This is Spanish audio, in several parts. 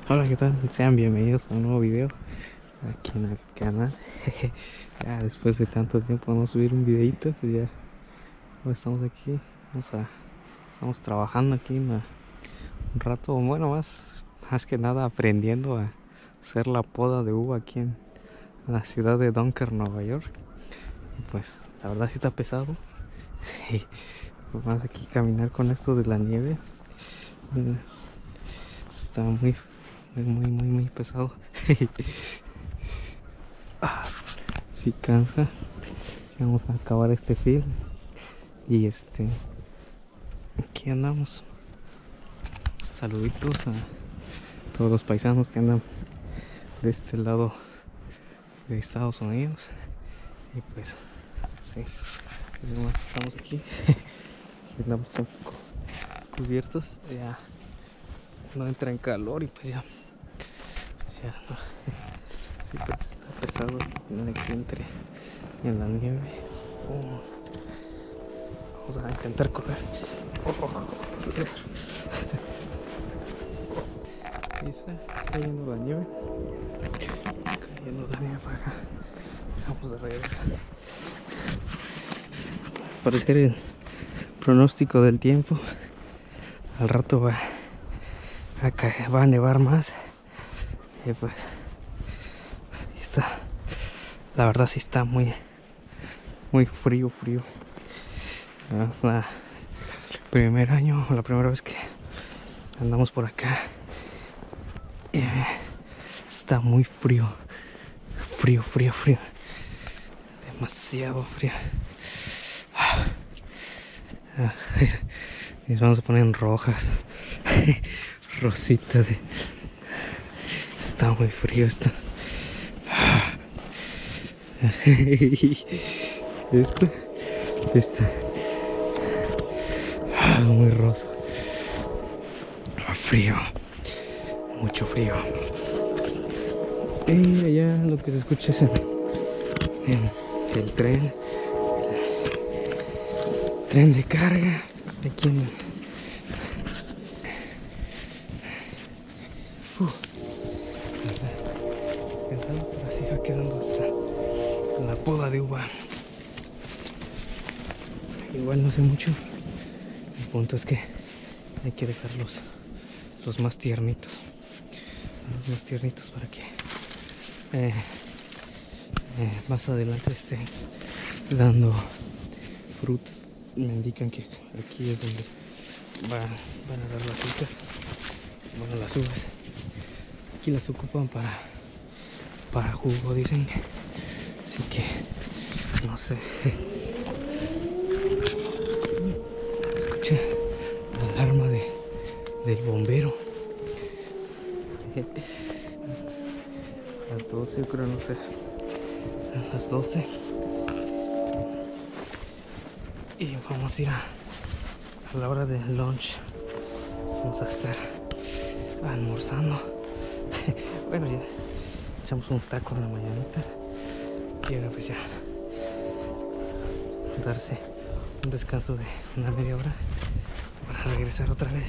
Hola, ¿qué tal? Sean bienvenidos a un nuevo video aquí en el canal. Ya después de tanto tiempo no subir un videito, pues ya estamos aquí. Estamos trabajando aquí un rato, bueno, más que nada aprendiendo a hacer la poda de uva aquí en la ciudad de Dunker, Nueva York. Y pues la verdad sí está pesado. Y pues más aquí caminar con esto de la nieve. Está muy pesado. Sí cansa. Vamos a acabar este film. Y aquí andamos. Saluditos a todos los paisanos que andan de este lado de Estados Unidos. Y pues sí, estamos aquí. Andamos un poco cubiertos. Ya no entra en calor y pues ya no. Sí, pues está pesado aquí en la nieve. Vamos a intentar correr. Ahí está cayendo la nieve. Cayendo la nieve para acá. Vamos de regreso. Para hacer el pronóstico del tiempo, al rato va a nevar más. Y pues está, la verdad sí está muy frío. Es el primer año, la primera vez que andamos por acá. Está muy frío. Demasiado frío. Mis manos se ponen rojas. Rosita de... Está muy frío esto. Esto. Muy rosa. Frío. Mucho frío. Y allá lo que se escucha es el tren. El tren de carga. Aquí cansado, pero así va quedando hasta la poda de uva. Igual no sé mucho. El punto es que hay que dejar los más tiernitos. Los más tiernitos para que más adelante esté dando frutas. Me indican que aquí es donde van a dar las frutas. Bueno, las uvas. Aquí las ocupan para jugo, dicen. Así que no sé. Escuché la alarma del bombero. Las 12, yo creo, no sé. Las 12. Y vamos a ir a la hora del lunch. Vamos a estar almorzando. Bueno, ya echamos un taco en la mañanita. Y ahora pues ya darse un descanso de una media hora para regresar otra vez.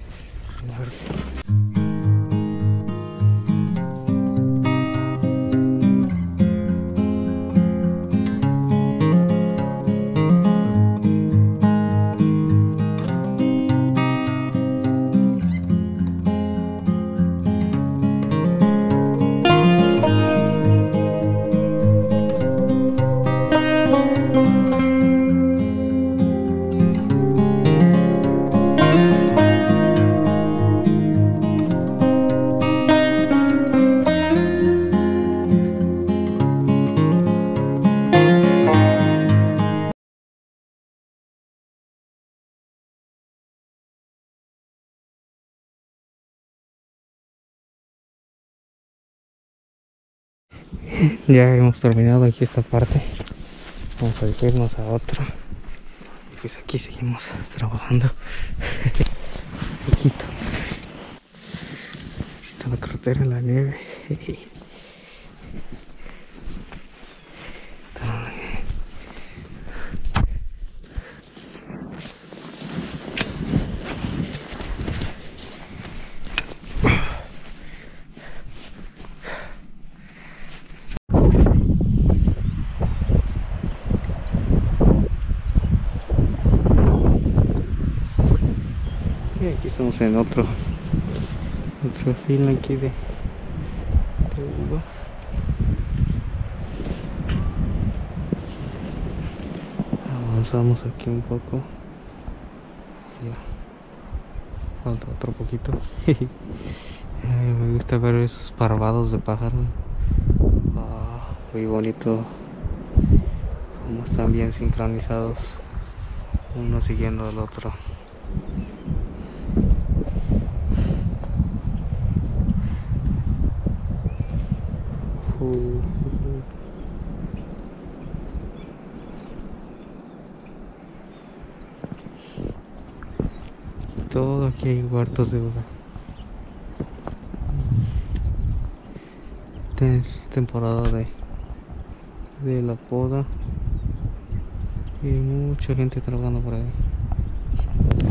Ya hemos terminado aquí esta parte. Vamos a irnos a otro. Y pues aquí seguimos trabajando. Poquito. Aquí está la carretera en la nieve. Aquí estamos en otro film aquí de uva. Avanzamos aquí un poco. Ya. Falta otro poquito. Ay, me gusta ver esos parvados de pájaros. Muy bonito. Como están bien sincronizados. Uno siguiendo al otro. Todo aquí hay huertos de uva. Es temporada de la poda y mucha gente trabajando por ahí.